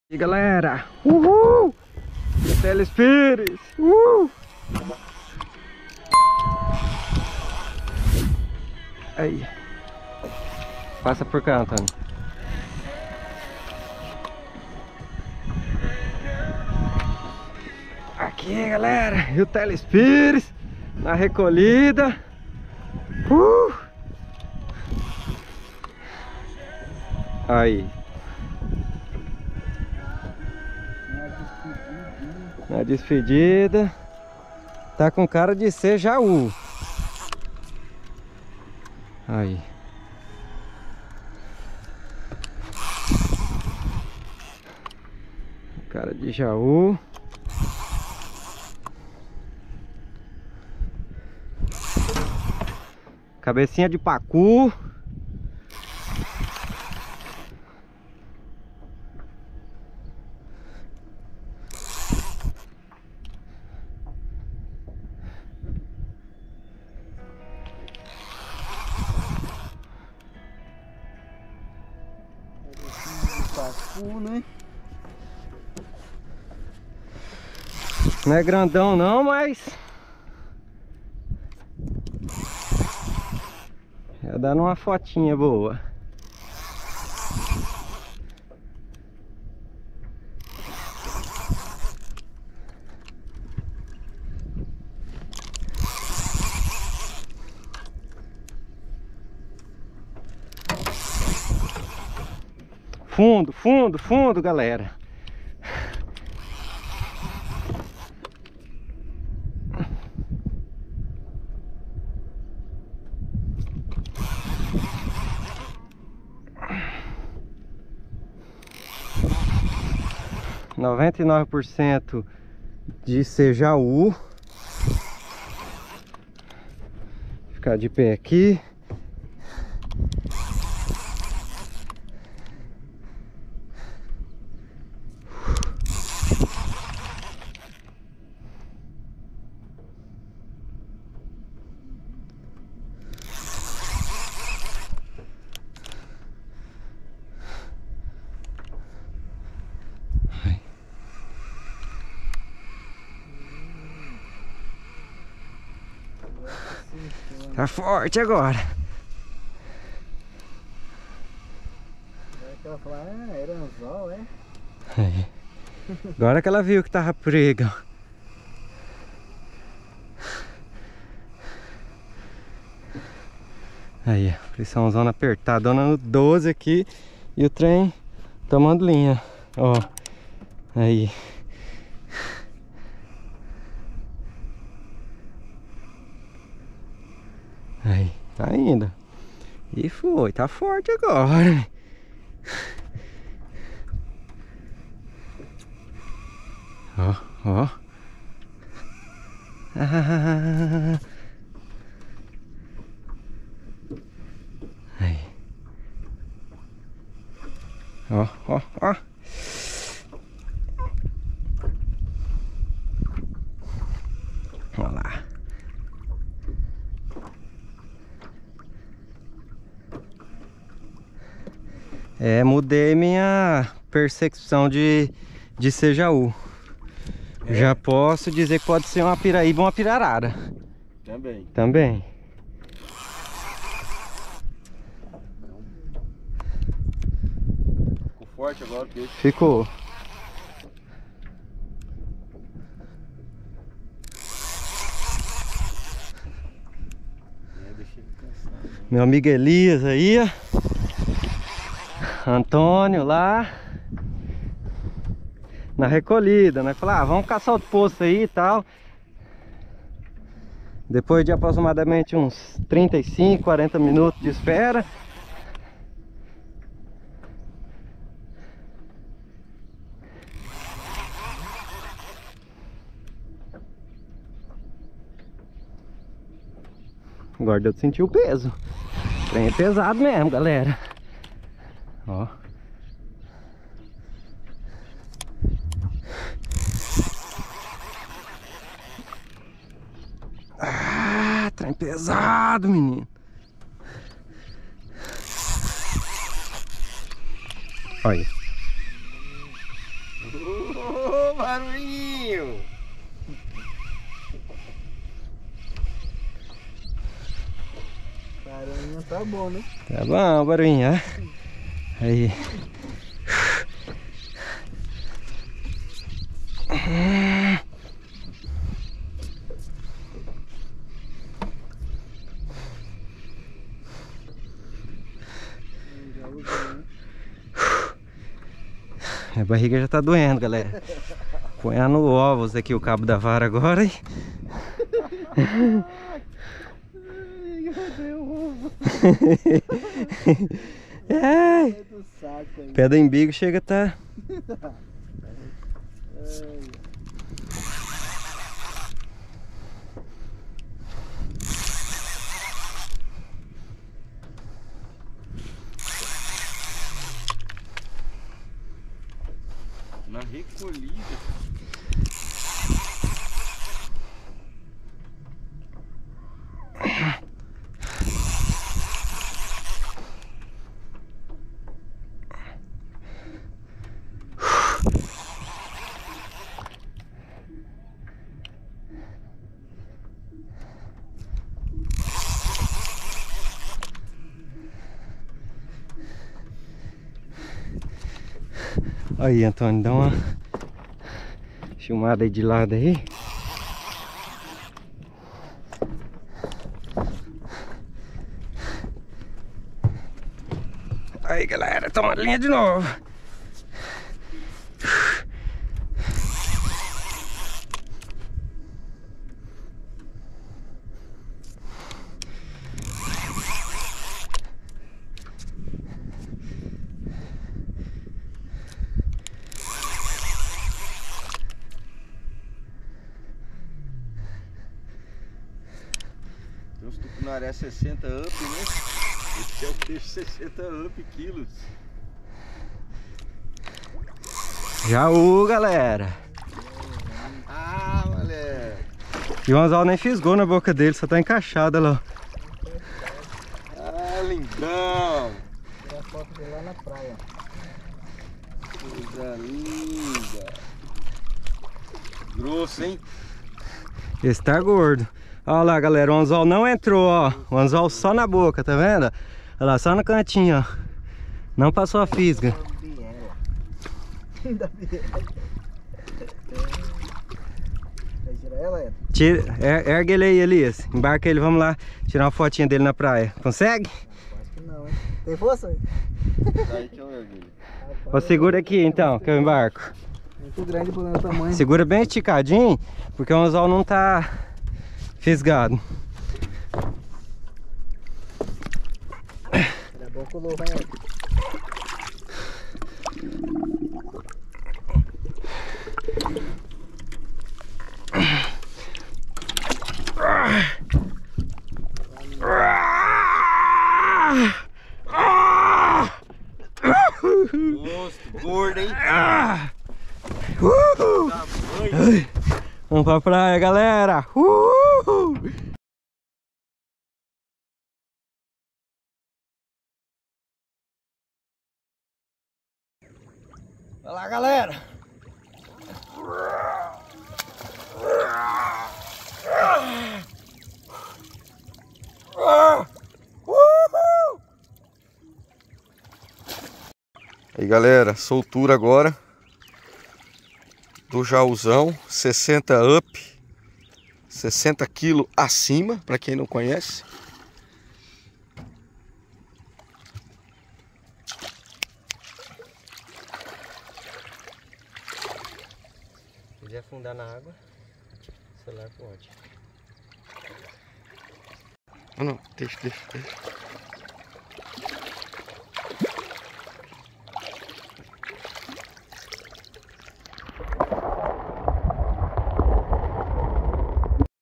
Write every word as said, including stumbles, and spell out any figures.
E galera, uhul! Telespires, uhul! Aí, passa por cá, Antônio. Aqui, galera, e o Telespires na recolhida. Uh! Aí. Na despedida. Tá com cara de ser Jaú. Aí. Cara de Jaú. Cabecinha de pacu. Pacu, né? Não é grandão não, mas já dando uma fotinha boa. Fundo, fundo, fundo, galera. noventa e nove por cento de ser Jaú. Ficar de pé aqui. Tá forte agora. Ela fala, ah, era anzol, é? Aí. Agora que ela viu que tava prega. Aí, pressãozona apertadona no doze aqui. E o trem tomando linha. Ó. Aí. Aí, tá indo. E foi, tá forte agora. Ó, ó. Ah. Aí. Ó, ó, ó. Olha lá. É, mudei minha percepção de, de ser Jaú. É. Já posso dizer que pode ser uma piraíba ou uma pirarara. Também. Também. Ficou forte agora o peixe. Ficou. É, deixa ele cansar, né? Meu amigo Elias aí, ó. Antônio lá na recolhida, né? Falar, ah, vamos caçar outro poço aí e tal. Depois de aproximadamente uns trinta e cinco, quarenta minutos de espera, agora deu de sentir o peso. O trem é pesado mesmo, galera. Ó. Ah, trem pesado, menino. Olha. barulhinho. Caramba, tá bom, né? Tá bom, barulhinho, ó. Aí. Minha barriga já tá doendo, galera. Põe no ovos aqui o cabo da vara agora e... Ai, pé do embigo chega a tá... Na recolhida. Aí, Antônio, dá uma filmada aí de lado aí. Aí, galera, toma a linha de novo. Os tucunaré sessenta up, né? Esse é o peixe sessenta up quilos. Jaú, galera. Ah, moleque. E o anzol nem fisgou na boca dele, só tá encaixado lá. Ah, lindão. Tirar foto dele lá na praia. Coisa linda. Grosso, hein? Esse tá gordo. Olha lá, galera, o anzol não entrou, ó. O anzol só na boca, tá vendo? Olha lá, só no cantinho, ó. Não passou a fisga. Da biela. Vai tirar ela, Ed? Tira, er, ergue ele aí, Elias. Embarca ele, vamos lá tirar uma fotinha dele na praia. Consegue? Acho que não, hein? Tem força? Daí que eu ergo ele. Ó, segura aqui então, que eu embarco. Muito grande pro meu tamanho. Segura bem esticadinho, porque o anzol não tá fisgado. Era bom que o louco, hein, Ed? Monstro, gordo, hein? Uhul. Tamanho. Vamos pra praia, galera! Uhul. Olha lá, galera! Aí, galera, soltura agora do jauzão, sessenta up, sessenta quilos acima, para quem não conhece. Se quiser afundar na água, o celular pode. Ah, não, deixa, deixa, deixa.